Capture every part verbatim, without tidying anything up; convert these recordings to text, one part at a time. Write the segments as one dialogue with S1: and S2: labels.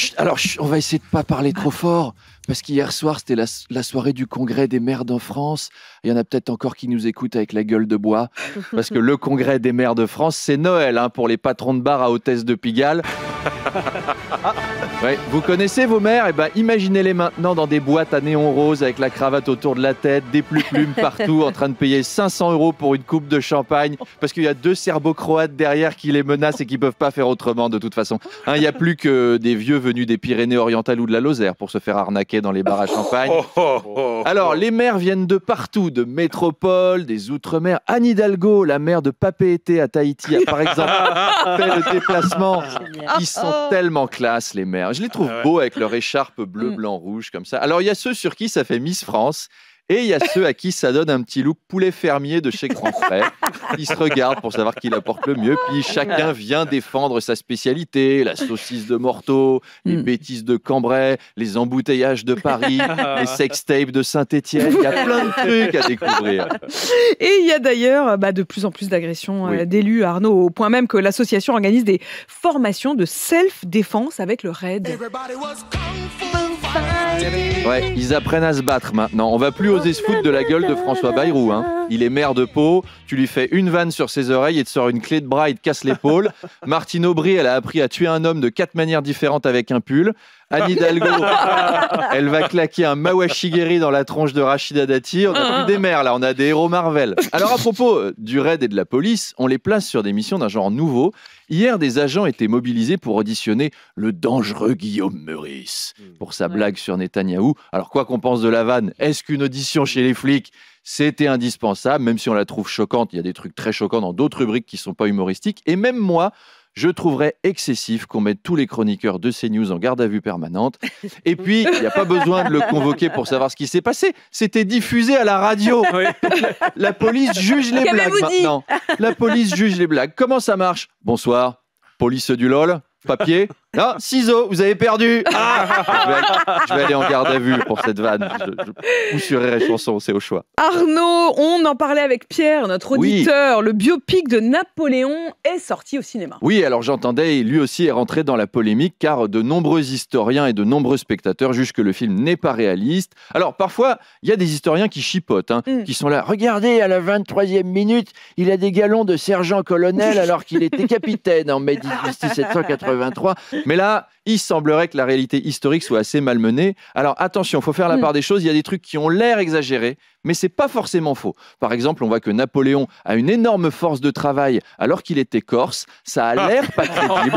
S1: Chut, alors, chut, on va essayer de pas parler trop fort, parce qu'hier soir, c'était la, la soirée du congrès des maires de France. Il y en a peut-être encore qui nous écoutent avec la gueule de bois, parce que le congrès des maires de France, c'est Noël hein, pour les patrons de bar à Hôtesse de Pigalle. Ah, ouais. Vous connaissez vos maires? Eh ben, imaginez-les maintenant dans des boîtes à néon rose avec la cravate autour de la tête, des plumes partout, en train de payer cinq cents euros pour une coupe de champagne, parce qu'il y a deux serbo-croates derrière qui les menacent et qui peuvent pas faire autrement de toute façon. Hein, il n'y a plus que des vieux venus des Pyrénées-Orientales ou de la Lozère pour se faire arnaquer dans les bars à champagne. Alors, les maires viennent de partout, de métropole, des outre-mer. Anne Hidalgo, la maire de Papeete à Tahiti, a par exemple fait le déplacement. Ils sont tellement classe, les maires. Je les trouve beaux avec leur écharpe bleu, blanc, rouge, comme ça. Alors, il y a ceux sur qui ça fait Miss France. Et il y a ceux à qui ça donne un petit look poulet fermier de chez Grand Frère. Ils se regardent pour savoir qui la porte le mieux. Puis chacun vient défendre sa spécialité. La saucisse de Morteau, les mm. bêtises de Cambrai, les embouteillages de Paris, les sextapes de Saint-Étienne. Il y a plein de trucs à découvrir.
S2: Et il y a d'ailleurs bah, de plus en plus d'agressions oui. d'élus, Arnaud, au point même que l'association organise des formations de self-défense avec le raid.
S1: Ouais, ils apprennent à se battre maintenant. On va plus oser se foutre de la gueule de François Bayrou. Hein. Il est maire de Pau, tu lui fais une vanne sur ses oreilles et te sort une clé de bras et te casse l'épaule. Martine Aubry, elle a appris à tuer un homme de quatre manières différentes avec un pull. Anne Hidalgo, elle va claquer un Mawashigeri dans la tronche de Rachida Dati. On a plus des maires là, on a des héros Marvel. Alors à propos du raid et de la police, on les place sur des missions d'un genre nouveau. Hier, des agents étaient mobilisés pour auditionner le dangereux Guillaume Meurice pour sa ouais. blague sur Netanyahou. Alors quoi qu'on pense de la vanne, est-ce qu'une audition chez les flics, c'était indispensable? Même si on la trouve choquante, il y a des trucs très choquants dans d'autres rubriques qui ne sont pas humoristiques. Et même moi, je trouverais excessif qu'on mette tous les chroniqueurs de CNews en garde à vue permanente. Et puis, il n'y a pas besoin de le convoquer pour savoir ce qui s'est passé. C'était diffusé à la radio. Oui. La police juge les blagues maintenant. La police juge les blagues. Comment ça marche? Bonsoir, police du L O L. Papier? Non, ciseaux, vous avez perdu. Ah je, vais aller, je vais aller en garde à vue pour cette vanne. Je, je, ou sur R R Chanson, c'est au choix.
S2: Arnaud, on en parlait avec Pierre, notre auditeur. Oui. Le biopic de Napoléon est sorti au cinéma.
S1: Oui, alors j'entendais, lui aussi est rentré dans la polémique car de nombreux historiens et de nombreux spectateurs jugent que le film n'est pas réaliste. Alors parfois, il y a des historiens qui chipotent, hein, mm. qui sont là. Regardez, à la vingt-troisième minute, il a des galons de sergent-colonel alors qu'il était capitaine en mai dix-sept cent quatre-vingt-trois. Mais là, il semblerait que la réalité historique soit assez malmenée. Alors attention, il faut faire la part des choses. Il y a des trucs qui ont l'air exagérés, mais c'est pas forcément faux. Par exemple, on voit que Napoléon a une énorme force de travail alors qu'il était corse. Ça a l'air pas crédible.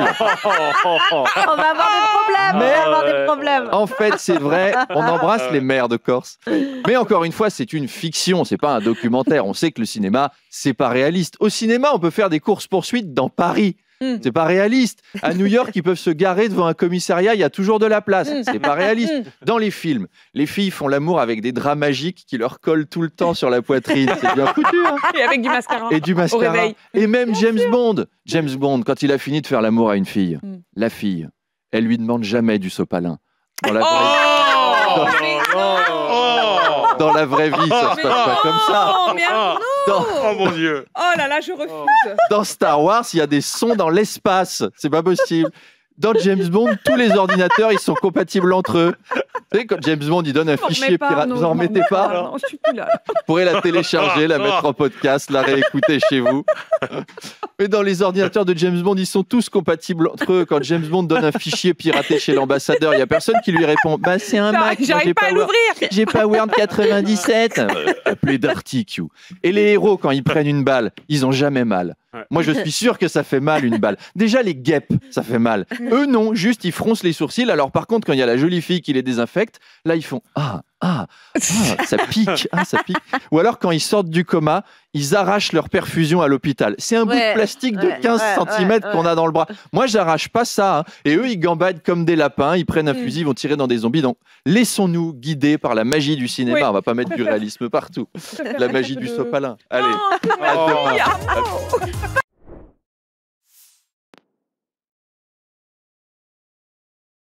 S3: On va avoir des problèmes. Mais, on va avoir des problèmes.
S1: En fait, c'est vrai, on embrasse les maires de Corse. Mais encore une fois, c'est une fiction, c'est pas un documentaire. On sait que le cinéma, c'est pas réaliste. Au cinéma, on peut faire des courses-poursuites dans Paris. Mmh. C'est pas réaliste. À New York, ils peuvent se garer devant un commissariat, il y a toujours de la place. C'est pas réaliste. Dans les films, les filles font l'amour avec des draps magiques qui leur collent tout le temps sur la poitrine. C'est bien foutu, hein.
S2: Et avec du mascara.
S1: Et du mascara. Et même James Bond. James Bond, quand il a fini de faire l'amour à une fille, mmh. la fille, elle lui demande jamais du sopalin. Dans la vraie,
S2: oh
S1: dans... Dans la vraie vie, ça se passe pas comme ça.
S2: Oh, mais
S4: Dans... Oh mon Dieu.
S2: Oh là là, je refuse.
S1: Dans Star Wars, il y a des sons dans l'espace. C'est pas possible. Dans James Bond, tous les ordinateurs, ils sont compatibles entre eux. Vous savez, quand James Bond, il donne un
S2: non,
S1: fichier
S2: pas,
S1: pirate,
S2: non,
S1: vous en remettez
S2: non,
S1: pas?
S2: Non, je suis plus là.
S1: Vous pourrez la télécharger, la mettre en podcast, la réécouter chez vous. Mais dans les ordinateurs de James Bond, ils sont tous compatibles entre eux. Quand James Bond donne un fichier piraté chez l'ambassadeur, il n'y a personne qui lui répond « Bah, c'est un Mac,
S2: j'arrive pas à l'ouvrir.
S1: J'ai pas Word quatre-vingt-dix-sept. » Appelé Darty Q. Et les héros, quand ils prennent une balle, ils ont jamais mal. Moi, je suis sûr que ça fait mal, une balle. Déjà, les guêpes, ça fait mal. Eux, non, juste, ils froncent les sourcils. Alors, par contre, quand il y a la jolie fille qui les désinfecte, là, ils font « Ah, ah, ah, ça pique, ah, ça pique. » Ou alors, quand ils sortent du coma, ils arrachent leur perfusion à l'hôpital. C'est un ouais, bout de plastique de ouais, quinze centimètres ouais, ouais, qu'on a dans le bras. Moi, j'arrache pas ça. Hein. Et eux, ils gambadent comme des lapins. Ils prennent un mmh. fusil, ils vont tirer dans des zombies. Donc, laissons-nous guider par la magie du cinéma. Oui. On va pas mettre du réalisme partout. La magie du sopalin. Allez,
S2: non,
S1: à demain.